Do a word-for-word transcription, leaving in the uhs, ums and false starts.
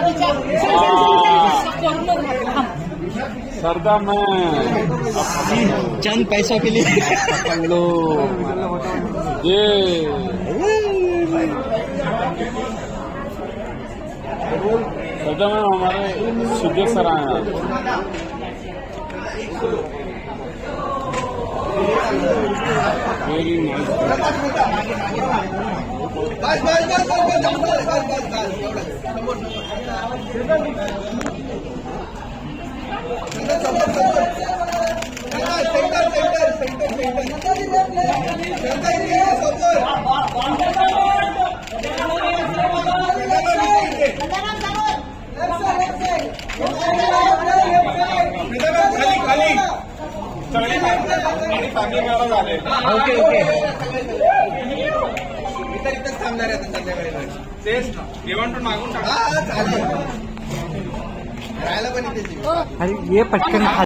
सरदा मैं चंद पैसों के लिए पकड़ लो ये सरदा में हमारे सुजय सर आए हैं। Very nice. ओके ओके इतर इथंच थांबणार आहे संध्याकाळी तेच जेवण पण मागून टाका. राहायला पण इथे अरे ये पटकन